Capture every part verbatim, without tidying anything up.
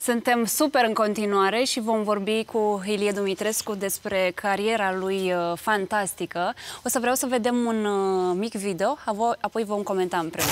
Suntem super în continuare și vom vorbi cu Ilie Dumitrescu despre cariera lui uh, fantastică. O să vreau să vedem un uh, mic video, apoi vom comenta împreună.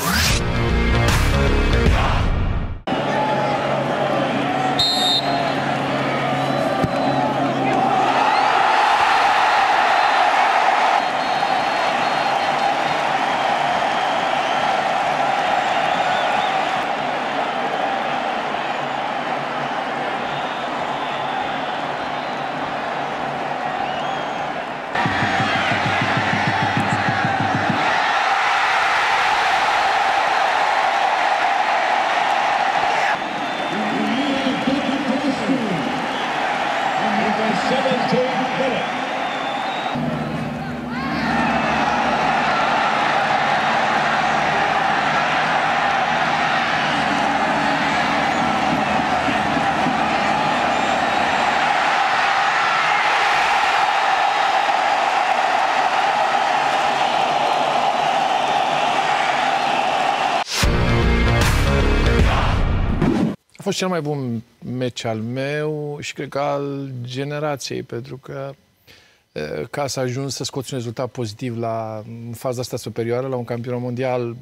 A fost cel mai bun meci al meu și cred că al generației, pentru că ca să ajungi să scoți un rezultat pozitiv la în faza asta superioară, la un campionat mondial,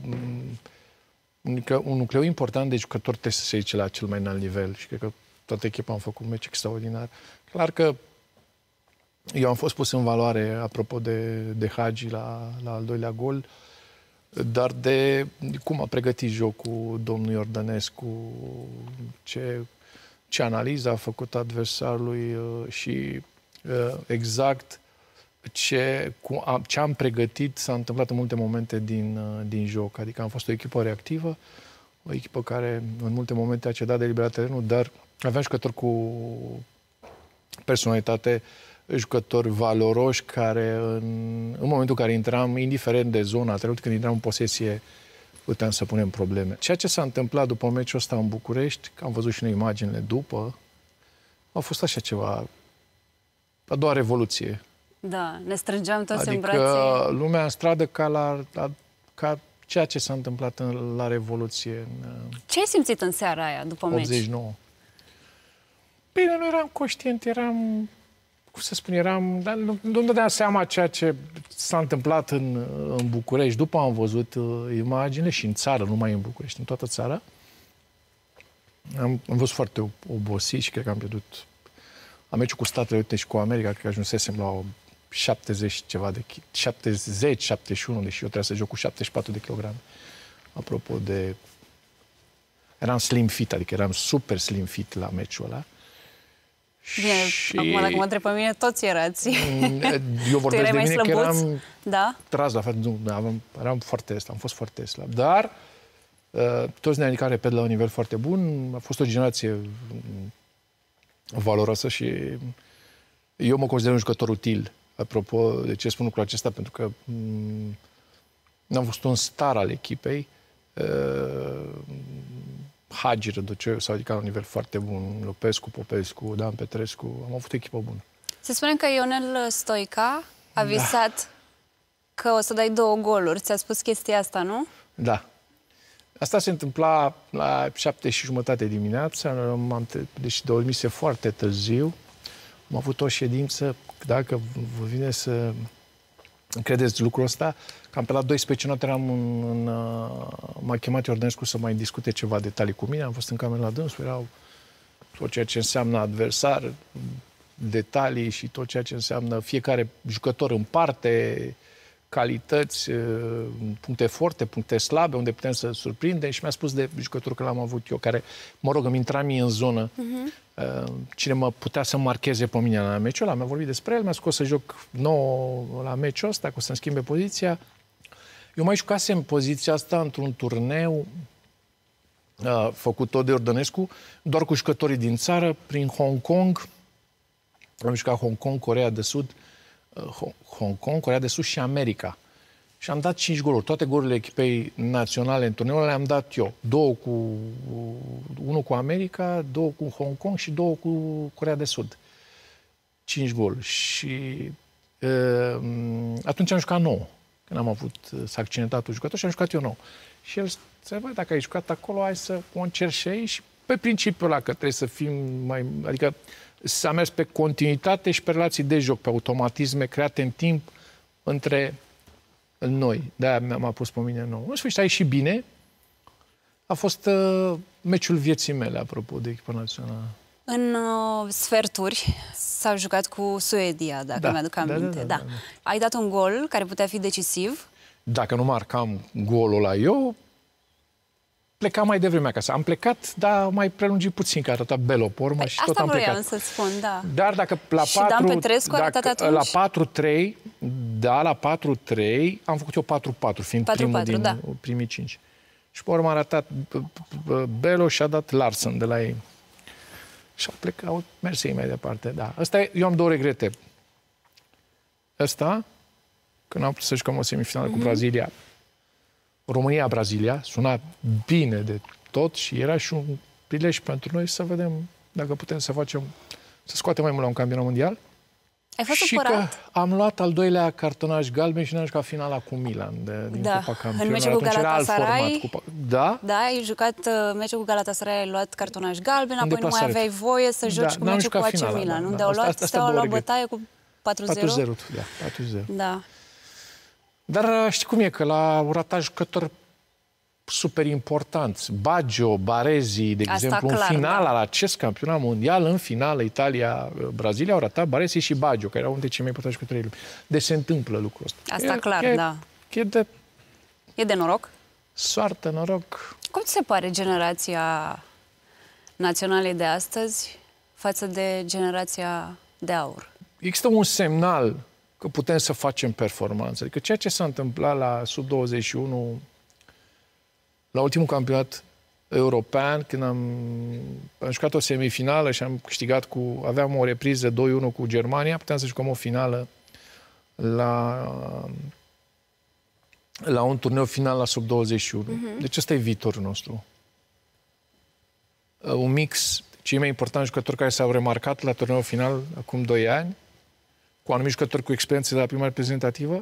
un nucleu important de jucători trebuie să se ridice la cel mai înalt nivel și cred că toată echipa am făcut un meci extraordinar. Clar că eu am fost pus în valoare, apropo de, de Hagi la, la al doilea gol, dar de cum a pregătit jocul domnul Iordănescu, ce, ce analiză a făcut adversarului și exact ce, ce am pregătit s-a întâmplat în multe momente din, din joc. Adică am fost o echipă reactivă, o echipă care în multe momente a cedat deliberat terenul, dar aveam jucători cu personalitate, jucători valoroși care în, în momentul în care intram, indiferent de zona terenului, când intram în posesie, puteam să punem probleme. Ceea ce s-a întâmplat după meciul ăsta în București, că am văzut și noi imaginile după, a fost așa ceva, a doua revoluție. Da, ne strângeam toți adică în brațe. Adică lumea în stradă ca, la, la, ca ceea ce s-a întâmplat în, la Revoluție. În, ce ai simțit în seara aia, după meci? optzeci și nouă. Bine, nu eram conștient, eram... cum să spun, eram... Dar nu, nu-mi dădeam seama ceea ce s-a întâmplat în, în București. După am văzut uh, imagine și în țară, nu numai în București, în toată țara. Am, am fost foarte obosit și cred că am pierdut... Am meciul cu Statele Unite și cu America, cred că ajunsesem la o șaptezeci ceva de... șaptezeci, șaptezeci și unu, deși eu trebuia să joc cu șaptezeci și patru de kilograme. Apropo de... Eram slim fit, adică eram super slim fit la meciul ăla. Bine, și... acum dacă mă întreb pe mine, toți erați. Eu vorbesc de mine slăbuț? că eram da? tras la față, nu, aveam, eram foarte slab, am fost foarte slab. Dar uh, toți ne-am ridicat repede la un nivel foarte bun. A fost o generație valoroasă și eu mă consider un jucător util. Apropo de ce spun lucrul acesta, pentru că n-am fost un star al echipei. Uh, Hagi Răduceu s-a ridicat la un nivel foarte bun, Lopescu, Popescu, Dan Petrescu, am avut o echipă bună. Se spune că Ionel Stoica a visat da. că o să dai două goluri. Ți-a spus chestia asta, nu? Da. Asta se întâmpla la șapte și jumătate dimineața, deși dormise foarte târziu. Am avut o ședință, dacă vă vine să credeți lucrul ăsta, cam pe la douăsprezece noapte eram în, în, m-a chemat Iordănescu să mai discute ceva detalii cu mine, am fost în cameră la dânsul, erau tot ceea ce înseamnă adversar, detalii și tot ceea ce înseamnă fiecare jucător în parte, calități, puncte forte, puncte slabe, unde putem să surprindem și mi-a spus de jucătorul că l-am avut eu, care, mă rog, îmi intra mie în zonă, uh-huh. cine mă putea să marcheze pe mine la meciul ăla, mi-a vorbit despre el, mi-a scos să joc nouă la meciul ăsta, că o să-mi schimbe poziția. Eu mai jucasem poziția asta într-un turneu uh, făcut tot de Iordănescu, doar cu jucătorii din țară, prin Hong Kong. Am jucat Hong Kong, Coreea de Sud, uh, Hong Kong, Coreea de Sud și America. Și am dat cinci goluri. Toate golurile echipei naționale în turneul le-am dat eu. Două cu... Unul cu America, două cu Hong Kong și două cu Coreea de Sud. Cinci goluri. Și uh, atunci am jucat nouă. Când am avut, s-a accidentat un jucător și am jucat eu nou. Și el se vede, dacă ai jucat acolo, hai să o încerci și aici. Pe principiul ăla că trebuie să fim mai... Adică s-a mers pe continuitate și pe relații de joc, pe automatisme create în timp între noi. De-aia m-a pus pe mine nou. În sfârșit, a ieșit bine. A fost uh, meciul vieții mele, apropo de echipa națională. În uh, sferturi s-au jucat cu Suedia, dacă da, mi-aduc aminte. Da, da, da, da. Da. Ai dat un gol care putea fi decisiv. Dacă nu marcam golul ăla eu, plecam mai devreme acasă. Am plecat, dar mai prelungit puțin, că arăta Belo pe urmă, Păi și tot am plecat. Asta vreau să-ți spun, da. Dar dacă la și Dan Petrescu a arătat atunci? La patru trei, da, la patru trei, am făcut eu patru patru, fiind patru, primul patru, din da. primii cinci. Și pe urmă a arătat Belo și a dat Larsen de la ei. Și au plecat, au mers ei mai departe, da. Asta e, eu am două regrete. Ăsta, când am putut să jucăm o semifinală mm-hmm. cu Brazilia, România-Brazilia, suna bine de tot și era și un prilej pentru noi să vedem dacă putem să facem, să scoatem mai mult la un campionat mondial. Ai fost și supărat? Că am luat al doilea cartonaj galben și ne-am jucat finala cu Milan de, din da. Cupa Campionilor. În meciul cu Galatasaray, Cupa... Da? Da, ai jucat uh, meciul cu Galatasaray, ai luat cartonaj galben, apoi nu mai aveai voie să joci da, cu meciul cu A C Milan, da, unde da. au luat, asta, asta Steaua la bătaie cu patru zero. patru zero, da, patru zero. Da. Dar știi cum e, că la un ratat jucători super importanți. Baggio, Baresi, de Asta exemplu, clar, în final da. la acest campionat mondial, în finală, Italia-Brazilia, au ratat Baresi și Baggio, care erau dintre cei mai importanti jucători. Deci se întâmplă lucrul ăsta. Asta e, clar, e, da. E de... E de noroc? Soartă, noroc. Cum ți se pare generația naționalei de astăzi față de generația de aur? Există un semnal că putem să facem performanță. Adică ceea ce s-a întâmplat la sub douăzeci și unu, la ultimul campionat european, când am, am jucat o semifinală și am câștigat cu... Aveam o repriză doi unu cu Germania, puteam să jucăm o finală la, la un turneu final la sub douăzeci și unu. Uh-huh. Deci ăsta e viitorul nostru. Un mix, cei mai importanti jucători care s-au remarcat la turneul final acum doi ani, cu anumiți jucători cu experiență de la prima reprezentativă.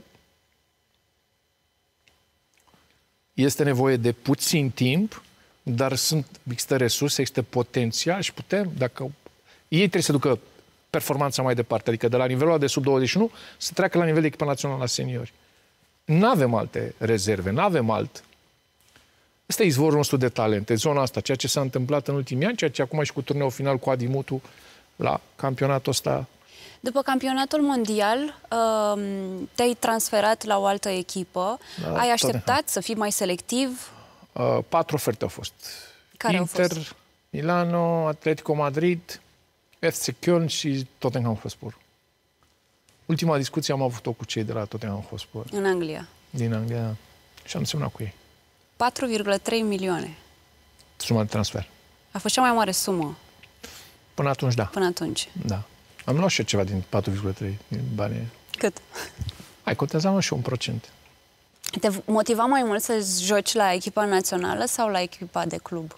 Este nevoie de puțin timp, dar sunt, există resurse, există potențial și putem, dacă ei trebuie să ducă performanța mai departe, adică de la nivelul de sub douăzeci și unu să treacă la nivel de echipa națională la seniori. Nu avem alte rezerve, nu avem alt. Ăsta e izvorul nostru de talente, zona asta, ceea ce s-a întâmplat în ultimii ani, ceea ce acum și cu turneul final cu Adi Mutu la campionatul ăsta. După campionatul mondial, te-ai transferat la o altă echipă. Da, ai așteptat Tottenham. Să fii mai selectiv? Uh, patru oferte au fost. Care Inter, au fost? Milano, Atletico Madrid, F C Köln și Tottenham Hotspur. Ultima discuție am avut-o cu cei de la Tottenham Hotspur. În Anglia? Din Anglia. Și am semnat cu ei. patru virgulă trei milioane. Suma de transfer. A fost cea mai mare sumă? Până atunci, da. Până atunci. Da. Am luat și ceva din patru virgulă trei din banii. Cât? Hai, contezam și un procent. Te motiva mai mult să joci la echipa națională sau la echipa de club?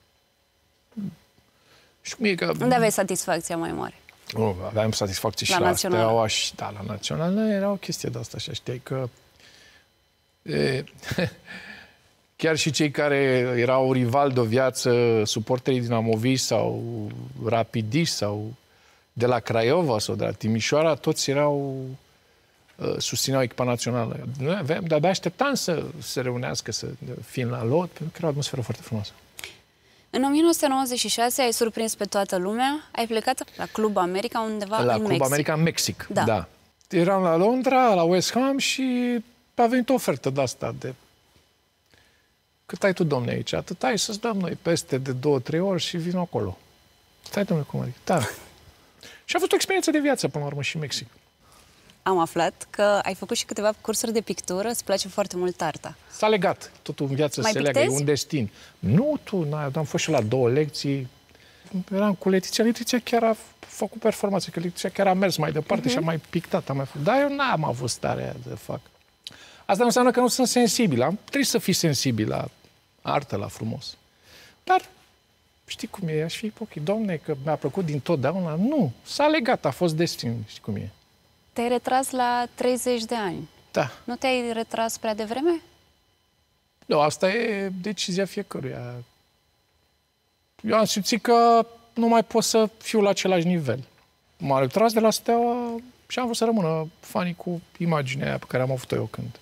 Și cum e că... Unde aveai satisfacția mai mare? Oh, aveam satisfacție și la, la națională. Steaua și, da, la națională era o chestie de asta, așa, știai că e, chiar și cei care erau rivali de o viață, suporterii dinamoviști sau rapidiști sau de la Craiova sau de la Timișoara, toți erau susțineau echipa națională. Noi aveam, de-abia așteptam să se reunească, să fim la lot, pentru că era o atmosferă foarte frumoasă. În o mie nouă sute nouăzeci și șase ai surprins pe toată lumea, ai plecat la Club America undeva la în Club Mexic. America în Mexic, da. da. Eram la Londra, la West Ham și a venit o ofertă de asta de cât ai tu, domne, aici? Atât ai să-ți dăm noi peste de două, trei ori și vin acolo. Stai, domne, cum adică? Da. Și a fost o experiență de viață, până la urmă, și Mexic. Am aflat că ai făcut și câteva cursuri de pictură, îți place foarte mult arta. S-a legat. Totul în viață Mai se leagă, e un destin. Nu, tu, n-ai, am fost și la două lecții. Eram cu Letiția. Letiția chiar a făcut performanțe, că Letiția chiar a mers mai departe uh-huh. și a mai pictat. A mai făcut. Dar eu n-am avut starea de fac. Asta nu înseamnă că nu sunt sensibil. Am, trebuie să fii sensibil la artă, la frumos. Dar știi cum e? Aș fi ipocrită. Domne, că mi-a plăcut din totdeauna. Nu, s-a legat, a fost destin. Știi cum e? Te-ai retras la treizeci de ani. Da. Nu te-ai retras prea devreme? Nu, asta e decizia fiecăruia. eu am simțit că nu mai pot să fiu la același nivel. M-am retras de la Steaua și am vrut să rămână fanii cu imaginea aia pe care am avut-o eu când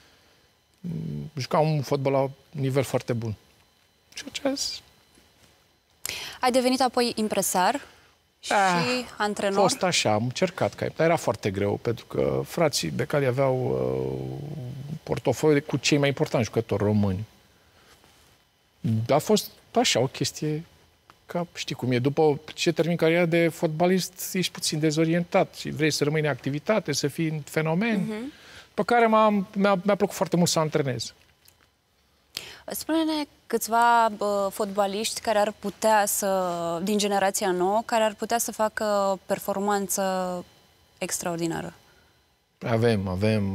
jucam un fotbal la nivel foarte bun. Ceea ce azi... Ai devenit apoi impresar și A antrenor? A fost așa, am încercat, dar era foarte greu, pentru că frații Becali aveau uh, portofoliu cu cei mai importanti jucători români. A fost așa, o chestie, ca știi cum e, după ce termin cariera de fotbalist, ești puțin dezorientat și vrei să rămâi în activitate, să fii în fenomen, uh-huh. pe care mi-a, mi-a plăcut foarte mult să antrenez. Spune-ne câțiva bă, fotbaliști care ar putea să, din generația nouă, care ar putea să facă performanță extraordinară. Avem, avem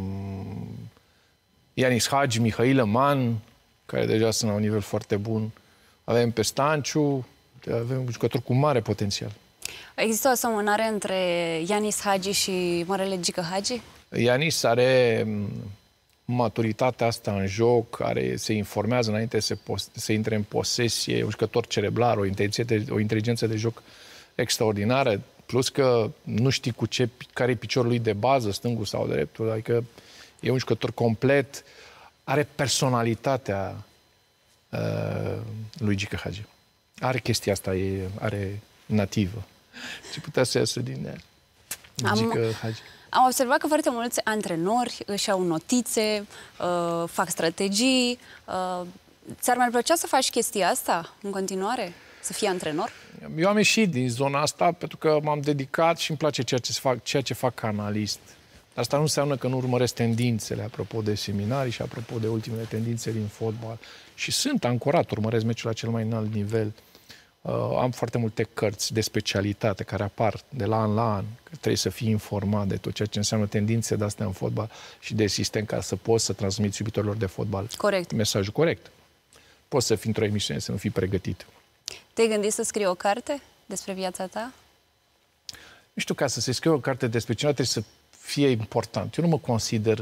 Ianis Hagi, Mihail Man, care deja sunt la un nivel foarte bun. Avem pe Stanciu, avem jucători cu mare potențial. Există o asemănare între Ianis Hagi și Marele Gică Hagi? Ianis are maturitatea asta în joc, care se informează înainte să, să intre în posesie, e un jucător cerebral, o inteligență, o inteligență de joc extraordinară, plus că nu știi cu ce, care e piciorul lui de bază, stângul sau dreptul, adică e un jucător complet, are personalitatea uh, lui Gică Hagi. Are chestia asta, e, are nativă. Și putea să iasă din ea. Gică Hagi. Am observat că foarte mulți antrenori își au notițe, uh, fac strategii. Uh, ți-ar mai plăcea să faci chestia asta în continuare? Să fii antrenor? Eu am ieșit din zona asta pentru că m-am dedicat și îmi place ceea ce fac, ceea ce fac ca analist. Asta nu înseamnă că nu urmăresc tendințele, apropo de seminarii și apropo de ultimele tendințe din fotbal. Și sunt ancorat, urmăresc meciul la cel mai înalt nivel. Uh, am foarte multe cărți de specialitate care apar de la an la an. Că trebuie să fii informat de tot ceea ce înseamnă tendințe de astea în fotbal și de sistem ca să poți să transmiți iubitorilor de fotbal corect. Mesajul corect. Poți să fii într-o emisiune, să nu fii pregătit. Te-ai gândit să scrii o carte despre viața ta? Nu știu, ca să se scrie o carte despre cineva trebuie să fie important. Eu nu mă consider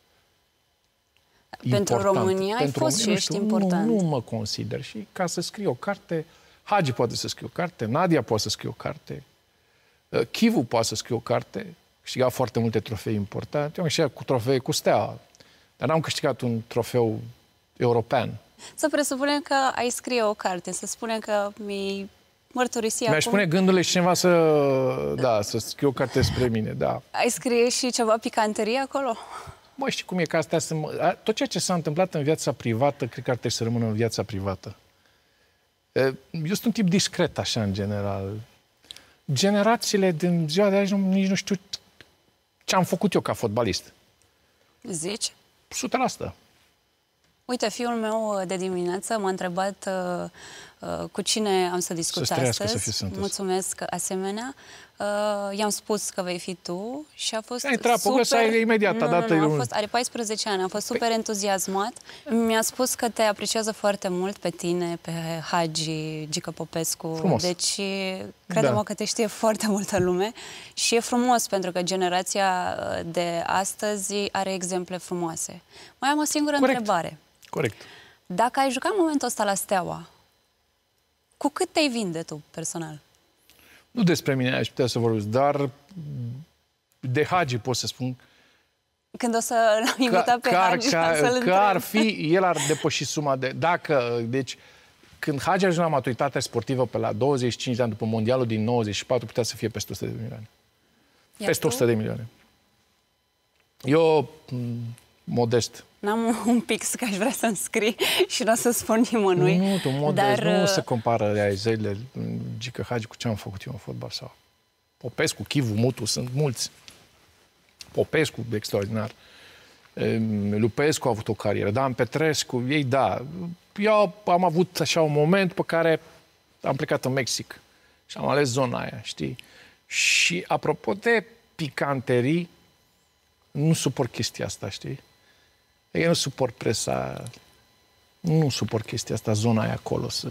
Pentru important. România ai fost și ești important. Nu, nu mă consider. Și ca să scriu o carte, Hagi poate să scrie o carte, Nadia poate să scrie o carte, Chivu poate să scrie o carte, câștiga foarte multe trofee importante. Eu am câștigat cu trofee cu Steaua, dar n-am câștigat un trofeu european. Să presupunem că ai scrie o carte, să spunem că mi-ai mărturisi acum... Mi-aș pune gândurile și cineva să, da, să scrie o carte spre mine, da. Ai scrie și ceva picanterie acolo? Mă, știi cum e, că astea sunt... Tot ceea ce s-a întâmplat în viața privată, cred că ar trebui să rămână în viața privată. Eu sunt un tip discret, așa, în general. Generațiile din ziua de azi nici nu știu ce am făcut eu ca fotbalist. Zici? o sută la sută. Uite, fiul meu de dimineață m-a întrebat uh, uh, cu cine am să discut să astăzi. Să fie sănătos. Mulțumesc asemenea. Uh, I-am spus că vei fi tu și a fost intrat, super... Să ai imediat, nu, dată nu, nu, a fost, are paisprezece ani, a fost super păi... entuziasmat. Mi-a spus că te apreciază foarte mult pe tine, pe Hagi, Gică Popescu. Frumos. Deci, crede-mă da. că te știe foarte multă lume și e frumos pentru că generația de astăzi are exemple frumoase. Mai am o singură Corect. întrebare. Corect. Dacă ai jucat în momentul ăsta la Steaua, cu cât te-ai vinde tu, personal? Nu despre mine aș putea să vorbesc, dar de Hagi pot să spun... Când o să invita pe Hagi să-l că ar fi, el ar depăși suma de... Dacă, deci, când Hagi ajunge la maturitate sportivă pe la douăzeci și cinci de ani după mondialul din nouăzeci și patru, putea să fie peste o sută de milioane. Iar peste tu? o sută de milioane. Eu... modest. N-am un pix că aș vrea să-mi scrii și nu o să spun nimănui. Nu, tu modest, dar... nu se compară realizările Gică Hagi cu ce am făcut eu în fotbal. Sau Popescu, Chivu, Mutu, sunt mulți. Popescu, extraordinar. Lupescu a avut o carieră, Dan Petrescu, ei da. Eu am avut așa un moment pe care am plecat în Mexic și am ales zona aia, știi? Și apropo de picanterii, nu suport chestia asta, știi? Eu nu suport presa, nu suport chestia asta, zona aia acolo, să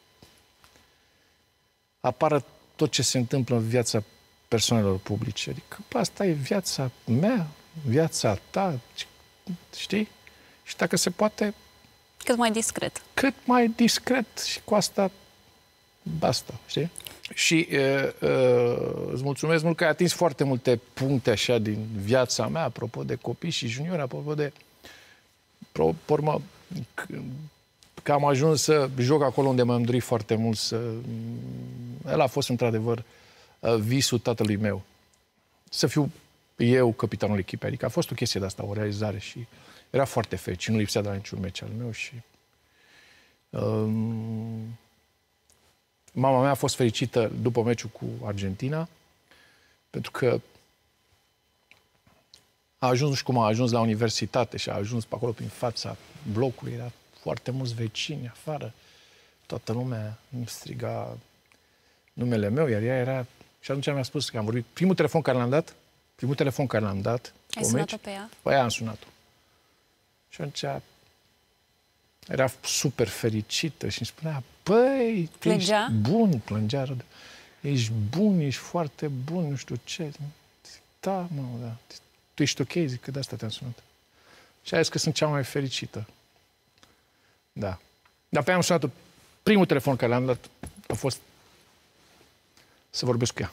apară tot ce se întâmplă în viața persoanelor publice. Adică, bă, asta e viața mea, viața ta, știi? Și dacă se poate... Cât mai discret. Cât mai discret și cu asta Basta, știi? Și uh, uh, îți mulțumesc mult că ai atins foarte multe puncte așa din viața mea, apropo de copii și juniori, apropo de... Pe urmă, că am ajuns să joc acolo unde m-am dorit foarte mult să... El a fost într-adevăr visul tatălui meu. Să fiu eu capitanul echipei. Adică a fost o chestie de asta, o realizare și era foarte fericit. Nu lipsea de la niciun meci al meu și... Um, mama mea a fost fericită după meciul cu Argentina, pentru că a ajuns, nu știu cum a ajuns la universitate și a ajuns pe acolo prin fața blocului, era foarte mulți vecini afară, toată lumea îmi striga numele meu, iar ea era... Și atunci mi-a spus că am vorbit, primul telefon care l-am dat, primul telefon care l-am dat, ai sunat-o pe ea? Păi aia am sunat-o. Și atunci era super fericită și îmi spunea, păi, plângea? Ești bun, plângea, ești bun, ești foarte bun, nu știu ce. Da, mă, da. Tu ești ok? Zic că de asta te-am sunat. Și a zis că sunt cea mai fericită. Da. Dar pe aia am sunat primul telefon care l-am dat a fost să vorbesc cu ea.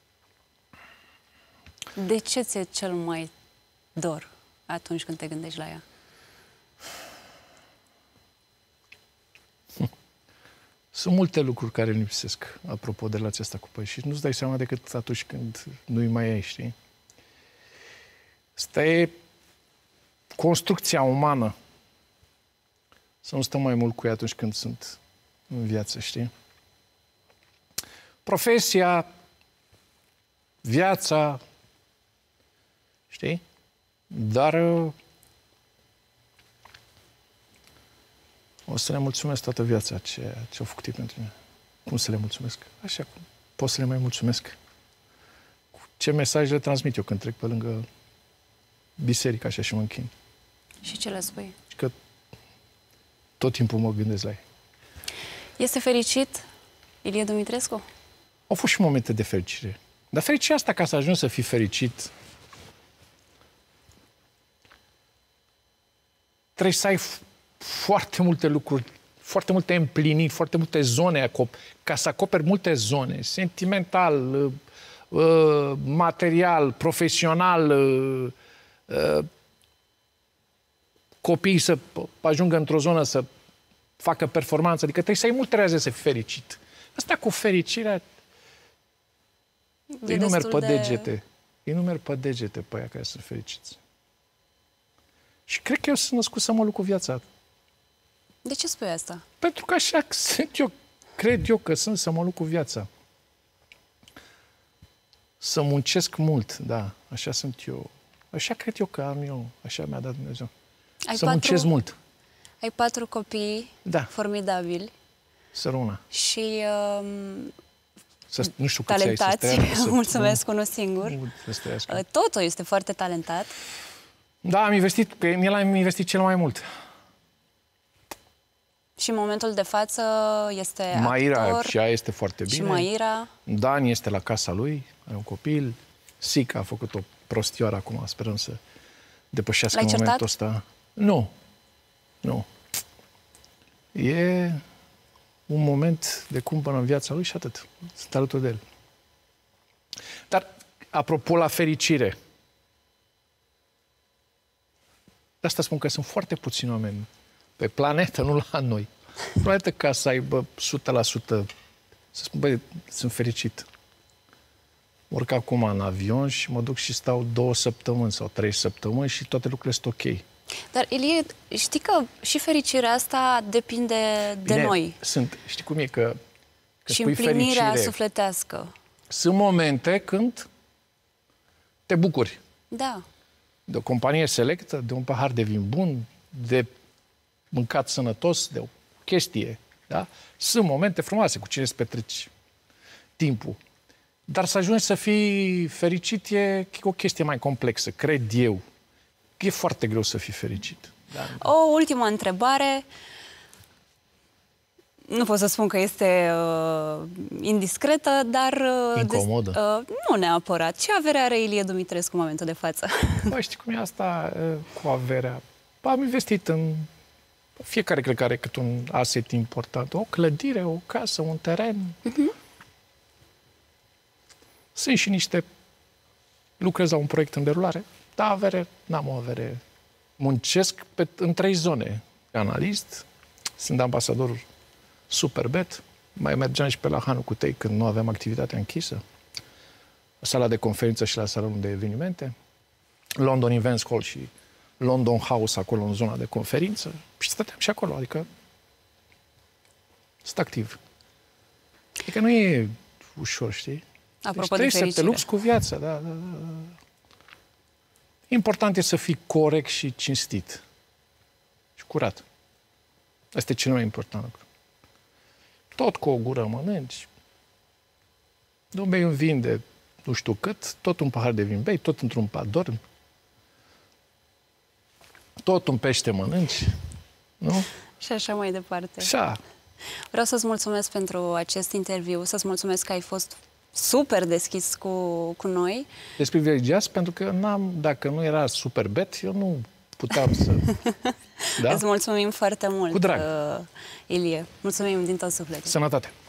De ce ți-e cel mai dor atunci când te gândești la ea? Sunt multe lucruri care îmi lipsesc, apropo de relația asta cu păi, și nu-ți dai seama decât atunci când nu-i mai ai, știi? Asta e construcția umană. Să nu stăm mai mult cu ea atunci când sunt în viață, știi? Profesia, viața, știi? Dar o să le mulțumesc toată viața ce, ce au făcut ei pentru mine. Cum să le mulțumesc? Așa cum pot să le mai mulțumesc. Ce mesaj le transmit eu când trec pe lângă biserica așa și mă închin. Și ce le spui? Și că tot timpul mă gândesc la ei. Este fericit Ilie Dumitrescu? Au fost și momente de fericire. Dar fericirea asta, ca să ajungi să fii fericit, trebuie să ai foarte multe lucruri, foarte multe împliniri, foarte multe zone, ca să acoperi multe zone, sentimental, material, profesional, copiii să ajungă într-o zonă să facă performanță, adică trebuie să ai multe raze să fii fericit. Asta cu fericirea, îi numeri pe degete, îi numeri pe degete pe aia care sunt fericiți. Și cred că eu sunt născut să mă lupt cu viața. De ce spui asta? Pentru că așa sunt eu, cred eu că sunt să mă lupt cu viața. Să muncesc mult, da, așa sunt eu. Așa cred eu că am eu, așa mi-a dat Dumnezeu. Ai să patru, muncesc mult. Ai patru copii da. formidabili. Săruna. Și um, să, nu știu talentați. Ai, să mulțumesc, unul singur. Nu, Totul este foarte talentat. Da, am investit, că el a investit cel mai mult. Și în momentul de față este Maira, actor. și ea este foarte bine. Și Maira. Dan este la casa lui, are un copil. Sica a făcut o prostioară acum, sperăm să depășească în momentul ăsta. Nu. Nu. E un moment de cumpănă în viața lui și atât. Sunt alături de el. Dar, apropo la fericire, de asta spun că sunt foarte puțini oameni pe planetă, nu la noi. Planetă ca să aibă o sută la sută să spun, băi, sunt fericit. Urc acum în avion și mă duc și stau două săptămâni sau trei săptămâni și toate lucrurile sunt ok. Dar, Ilie, știi că și fericirea asta depinde de Bine, noi. Sunt, știi cum e că, că și spui împlinirea fericire, sufletească. Sunt momente când te bucuri. Da. De o companie selectă, de un pahar de vin bun, de mâncat sănătos, de o chestie. Da? Sunt momente frumoase cu cine îți petreci timpul. Dar să ajungi să fii fericit e o chestie mai complexă, cred eu. E foarte greu să fii fericit. Da? O ultimă întrebare. Nu pot să spun că este uh, indiscretă, dar... Uh, Incomodă. Uh, nu neapărat. Ce avere are Ilie Dumitrescu în momentul de față? Bă, știi cum e asta uh, cu averea? Am investit în... Fiecare cred că are cât un asset important. O clădire, o casă, un teren. Uh-huh. Sunt și niște... Lucrez la un proiect în derulare. Da, avere, n-am o avere. Muncesc pe, în trei zone. Analist, sunt ambasador Superbet, mai mergeam și pe la Hanu cu Tei când nu aveam activitatea închisă. La sala de conferință și la salonul de evenimente. London Events Hall și London House, acolo în zona de conferință. Și stăteam și acolo, adică sunt activ. Adică nu e ușor, știi? Apropo deci de trebuie să te lupți cu viața, da, da, da. Important e să fii corect și cinstit. Și curat. Asta e cel mai important lucru. Tot cu o gură mănânci. Nu bei un vin de nu știu cât, tot un pahar de vin bei, tot într-un pat dormi. Tot un pește mănânci. Nu? Și așa mai departe. Așa. Vreau să-ți mulțumesc pentru acest interviu, să-ți mulțumesc că ai fost super deschis cu, cu noi. Ești privilegiat pentru că n-am, dacă nu era Superbet, eu nu puteam să... Da? Îți mulțumim foarte mult, Cu drag. uh, Ilie. Mulțumim din tot sufletul. Sănătate!